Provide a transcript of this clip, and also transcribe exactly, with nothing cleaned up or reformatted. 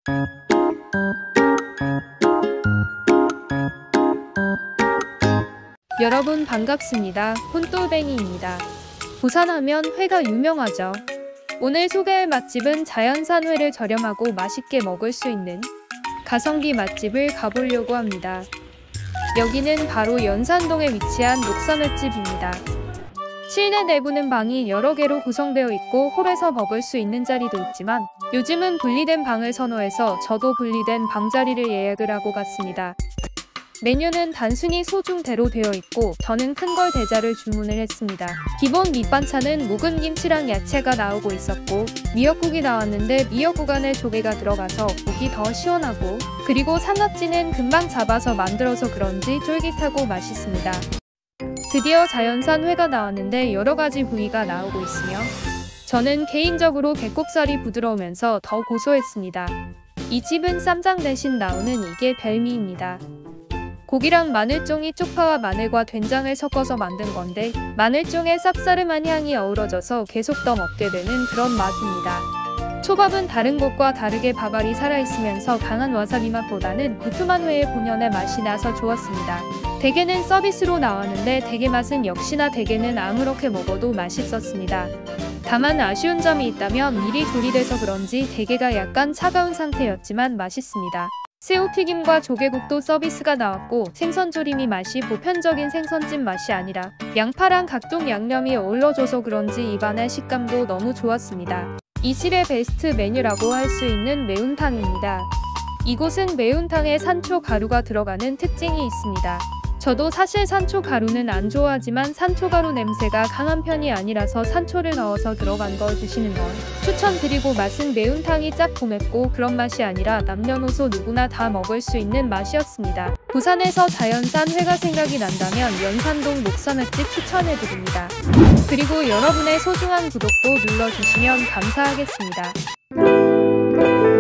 여러분 반갑습니다. 혼똘뱅이입니다. 부산하면 회가 유명하죠. 오늘 소개할 맛집은 자연산 회를 저렴하고 맛있게 먹을 수 있는 가성비 맛집을 가보려고 합니다. 여기는 바로 연산동에 위치한 녹선횟집입니다. 실내 내부는 방이 여러 개로 구성되어 있고 홀에서 먹을 수 있는 자리도 있지만 요즘은 분리된 방을 선호해서 저도 분리된 방자리를 예약을 하고 갔습니다. 메뉴는 단순히 소중대로 되어 있고 저는 큰 걸 대자를 주문을 했습니다. 기본 밑반찬은 묵은 김치랑 야채가 나오고 있었고 미역국이 나왔는데 미역국 안에 조개가 들어가서 국이 더 시원하고, 그리고 산낙지는 금방 잡아서 만들어서 그런지 쫄깃하고 맛있습니다. 드디어 자연산 회가 나왔는데 여러가지 부위가 나오고 있으며 저는 개인적으로 배꼽살이 부드러우면서 더 고소했습니다. 이 집은 쌈장 대신 나오는 이게 별미입니다. 고기랑 마늘종이 쪽파와 마늘과 된장을 섞어서 만든 건데 마늘종의 쌉싸름한 향이 어우러져서 계속 더 먹게 되는 그런 맛입니다. 초밥은 다른 곳과 다르게 밥알이 살아있으면서 강한 와사비 맛보다는 두툼한 회의 본연의 맛이 나서 좋았습니다. 대게는 서비스로 나왔는데 대게 맛은 역시나 대게는 아무렇게 먹어도 맛있었습니다. 다만 아쉬운 점이 있다면 미리 조리돼서 그런지 대게가 약간 차가운 상태였지만 맛있습니다. 새우튀김과 조개국도 서비스가 나왔고 생선조림이 맛이 보편적인 생선찜 맛이 아니라 양파랑 각종 양념이 어우러져서 그런지 입안의 식감도 너무 좋았습니다. 이 집의 베스트 메뉴라고 할 수 있는 매운탕입니다. 이곳은 매운탕에 산초 가루가 들어가는 특징이 있습니다. 저도 사실 산초 가루는 안 좋아하지만 산초 가루 냄새가 강한 편이 아니라서 산초를 넣어서 들어간 걸 드시는 건 추천드리고, 맛은 매운탕이 짭고 맵고 그런 맛이 아니라 남녀노소 누구나 다 먹을 수 있는 맛이었습니다. 부산에서 자연산 회가 생각이 난다면 연산동 녹선횟집 추천해드립니다. 그리고 여러분의 소중한 구독도 눌러주시면 감사하겠습니다.